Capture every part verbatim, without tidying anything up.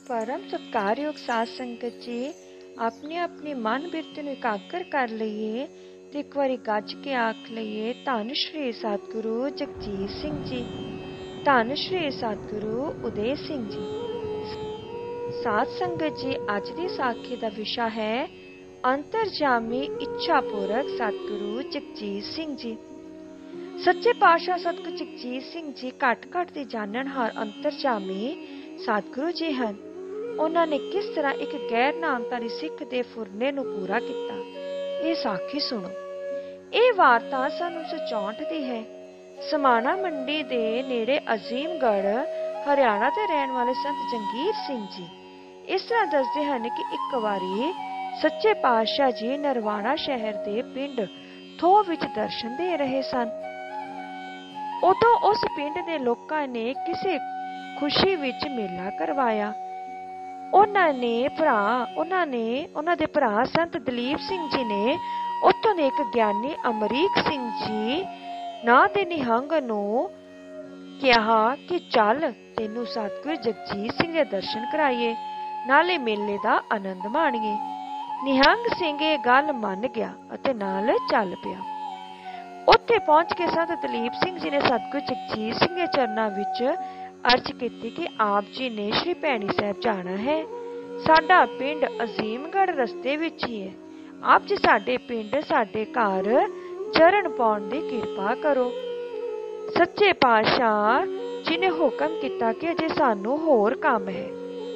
परम सत्कारयोग साध संगत जी, अपनी अपनी मन बिरती नूं इकागर कर लईए ते एक बारी गज के आख लईए, धन श्री सतगुरु जगजीत सिंह जी, धन श्री सतगुरु उदय सिंह जी। साध संगत जी, अज दी साखी दा विशा है अंतरजामी इच्छा पूरक सतगुरु जगजीत सिंह जी। सच्चे पातशाह सतगुरु जगजीत सिंह जी घट घट दी जाननहार अंतरजामी सतगुरु जी हैं। उन्होंने ने किस तरह एक गैर नामधारी सिख दे फुरने नूं पूरा किया, ये साखी सुनो। ये वार्ता सन उन्नीस सौ चौंठ दी है। समाणा मंडी दे नेड़े अजीमगढ़ हरियाणा दे रहन वाले संत जंगीर सिंह जी इस तरह दसदे हैं कि एक बारी सच्चे पातशाह जी नरवाणा शहर दे पिंड थो विच दर्शन दे रहे सन। उदों उस पिंड दे लोकां ने किसी खुशी विच मेला करवाया। उन्होंने भरा उन्होंने उन्हों दे भरा संत दलीप सिंह जी ने उत्तों दे एक ज्ञानी अमरीक सिंह जी ना दे निहंग नूं कहा कि चल तेनू सतगुरु जगजीत सिंह दे दर्शन कराइए, नाले मेले दा आनंद माणीए। निहंग सिंह ये गल मन गया अते नाल चल पिया। उत्थे पहुंच के संत दलीप सिंह जी ने सतगुरु जगजीत सिंह के चरनां विच अर्ज की कि आप जी ने श्री भैणी साहब जाना है, साडा पिंड अजीमगढ़ रस्ते विच ही है। आप जी साडे पिंड साडे घर चरण पाउण दी किरपा करो। सच्चे पातशाह जी ने हुक्म किया कि अजे सानू होर काम है,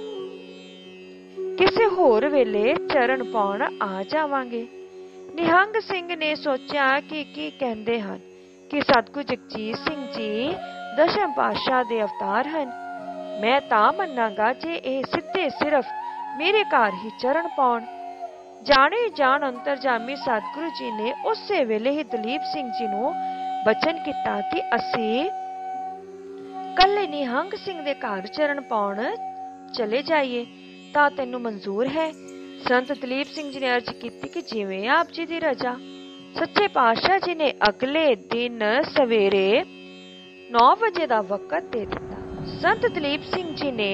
किसी होर वेले चरण पाउण आ जावांगे। निहंग सिंह ने सोचा कि की कहंदे हन कि सतगुरु जगजीत सिंह जी दशम पातशाह दे अवतार हैं। मैं तां मन्नांगा जे ये सीधे सिर्फ मेरे घर ही चरण पाउण। जाने जान अंतरजामी सतगुरु जी ने उस वेले ही दलीप सिंह जी नूं बचन किया कि असीं कल्ले निहंग सिंह दे घर चरण पाउण चले जाइए तां तैनूं मंजूर है। संत दलीप सिंह जी ने अर्ज की कि जिवें आप जी दी रजा। सच्चे पातशाह जी ने अगले दिन सवेरे नौ बजे का वक्त दे दिता। संत दलीप सिंह जी ने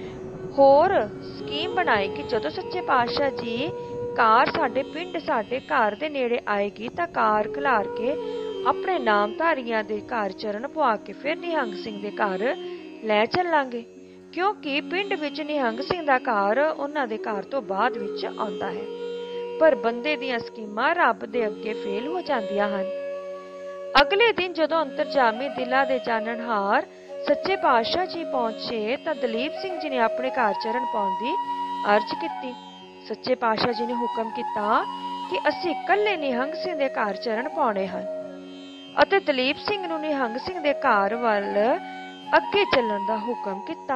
होर स्कीम बनाई कि जदों सच्चे पातशाह जी कार साडे पिंड साडे घर दे नेड़े आएगी तां कार खलार के अपने नामधारियां दे घर चरण पवा के फिर निहंग सिंह दे घर लै चलांगे, क्योंकि पिंड विच निहंग सिंह दा घर उन्हां दे घर तो बाद विच आउंदा है। पर बंदे दीयां स्कीमां रब दे अगे फेल हो जांदियां हन। अगले दिन जदों अंतरजामी दिला दे जाननहार सच्चे पातशाह जी पहुंचे तां दलीप सिंह जी ने अपने घर चरण पाउण दी अर्ज की। सच्चे पातशाह जी ने हुक्म किया कि असीं कल्ले निहंग सिंह दे घर चरण पाउणे हन अते दलीप सिंह नूं निहंग सिंह दे घर वल अगे चलण दा हुक्म किया।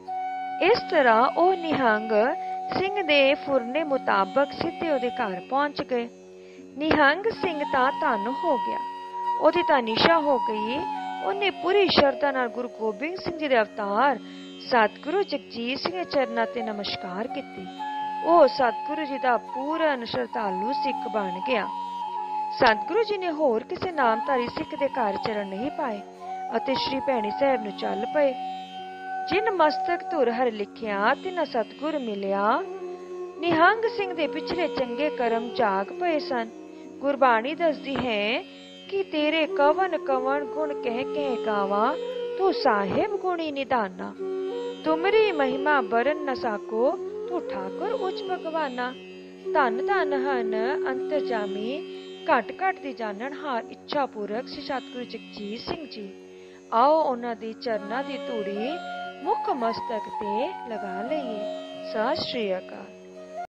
इस तरह वह निहंग सिंह दे फुरने मुताबक सीधे उहदे घर पहुंच गए। निहंग सिंह तां धन हो गया, ओदी तां निशा हो गई। उन्हें पूरी श्रद्धा नाल गुरु गोबिंद सिंह जी दे अवतार सतगुरु जगजीत सिंह दे चरनां ते नमस्कार कीती। ਉਹ सतगुरु जी दा पूਰਨ श्रद्धालु सिख बन गया। सतगुरु जी ने होर किसी नामधारी सिख दे घर चरण नहीं पाए अते श्री भैणी साहब नूं चल पए। जिन मस्तक धुर हर लिखिया तिन्हां सतगुर मिलिया। निहंग सिंह दे पिछले चंगे कर्म जाग पए सन। गुरबाणी दसदी है कि तेरे कवन कवन गुण कह कह गावा, तू साहिब गुणी निधाना। तुमरी महिमा बरन न साको, तू ठाकुर उच्च भगवाना। धन धन हन अंतरजामी घट घट दी जाननहार इच्छा पूरक श्री सतगुरु जगजीत सिंह जी। आओ उन्हां दी चरनां दी धूड़ी मुख मस्तक ते लगा लईए। सत श्री अकाल।